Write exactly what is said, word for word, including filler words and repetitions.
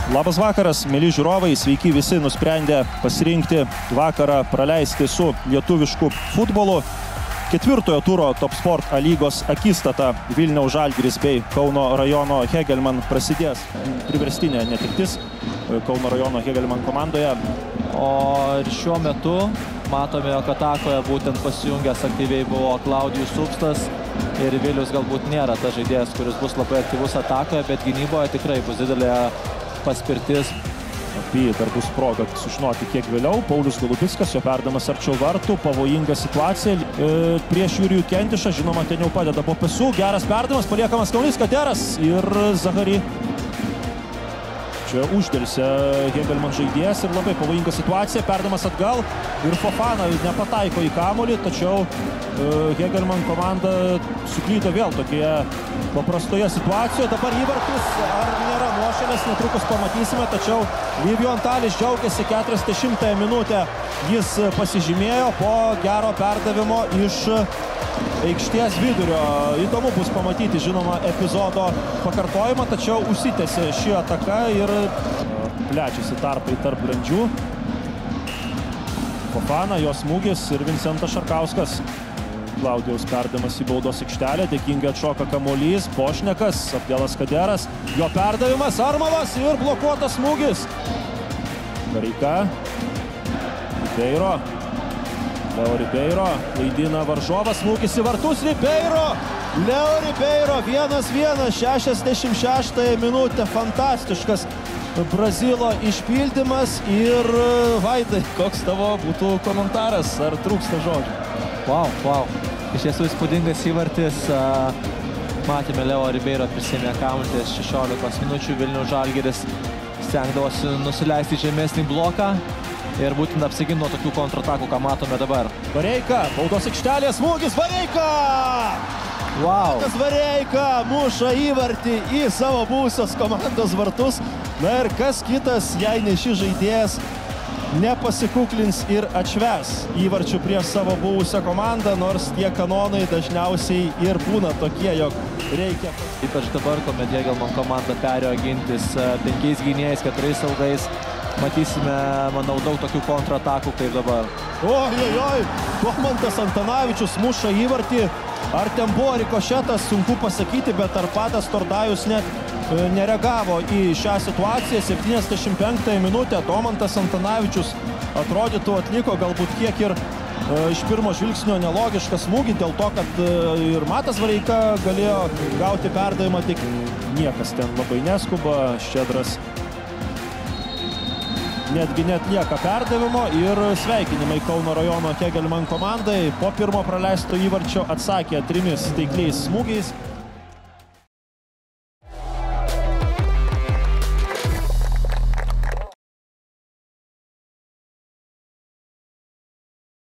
Labas vakaras, mėly žiūrovai, sveiki visi nusprendę pasirinkti vakarą praleisti su lietuvišku futbolu. Ketvirtojo turo Top Sport A lygos akistata Vilniaus Žalgiris bei Kauno rajono Hegelmann prasidės. Priverstinė netektis Kauno rajono Hegelmann komandoje. O ir šiuo metu matome, jog atakoje būtent pasijungęs aktyviai buvo Klaudijus Supstas. Ir Vilius galbūt nėra tas žaidėjas, kuris bus labai aktyvus atakoje, bet gynyboje tikrai bus didelė paspirtis. Apie dar bus proga sužinoti kiek vėliau. Paulius Golubickas, jo perdamas arčiau vartų, pavojinga situacija e, prieš Jurijų Kentišą. Žinoma, ten jau padeda Popesų. Geras perdamas, paliekamas kamuolys Kaderas ir Zahari. Čia uždėlsia Hegelmann žaidėjas ir labai pavojinga situacija. Perdamas atgal ir Fofana nepataiko į kamuolį, tačiau e, Hegelmann komanda suklydo vėl tokioje paprastoje situacijoje. Dabar įvartis, ar nėra nuošalės, netrukus pamatysime, tačiau Livio Antalis džiaugiasi keturiasdešimtąją minutę. Jis pasižymėjo po gero perdavimo iš aikštės vidurio. Įdomu bus pamatyti, žinoma, epizodo pakartojimą, tačiau užsitęsė ši ataka ir plečiasi tarpai tarp grandžių. Fofana, jos smūgis ir Vincentas Šarkauskas. Klaudijaus perdavimas į baudos aikštelę, dėkingai atšoka kamuolys, Pošnekas, Abdelas Kaderas, jo perdavimas, Armalas ir blokuotas smūgis. Gareika, Ribeiro, Leo Ribeiro, klaidina varžovas, smūgis į vartus, Ribeiro, Leo Ribeiro, vienas vienas, šešiasdešimt šeštąją minutę, fantastiškas Brazilo išpildymas ir Vaidai, koks tavo būtų komentaras, ar trūksta žodžių? Wow, wow. Iš tiesų įspūdingas įvartis. Matėme, Leo Ribeiro prisėmė kamuolį šešiolikos minučių. Vilniaus Žalgiris stengdavosi nusileisti žemesnį bloką ir būtent apsiginti nuo tokių kontratakų, ką matome dabar. Vareika, baudos aikštelės smūgis, Vareika! Wow. Vareika muša įvartį į savo buvusios komandos vartus. Na ir kas kitas, jei ne šis žaidėjas, nepasikuklins ir atšves įvarčių prieš savo buvusią komandą, nors tie kanonai dažniausiai ir būna tokie, jog reikia. Ypač dabar, kuomet Hegelmann komanda perėjo gintis penkiais gynėjais, keturiais saugais, matysime, manau, daug tokių kontratakų kaip dabar. Oi, oi, oi, Domantas Antanavičius muša įvartį. Ar ten buvo rikošetas, sunku pasakyti, bet Arpadas Tordajus net nereagavo į šią situaciją. septyniasdešimt penktąją minutę Domantas Antanavičius atrodytų atliko galbūt kiek ir e, iš pirmo žvilgsnio nelogišką smūgį, dėl to, kad e, ir Matas Vareika galėjo gauti perdavimą, tik niekas ten labai neskuba. Ščedras netgi netlieka perdavimo ir sveikinimai Kauno rajono Hegelmann komandai. Po pirmo praleisto įvarčio atsakė trimis taikliais smūgiais.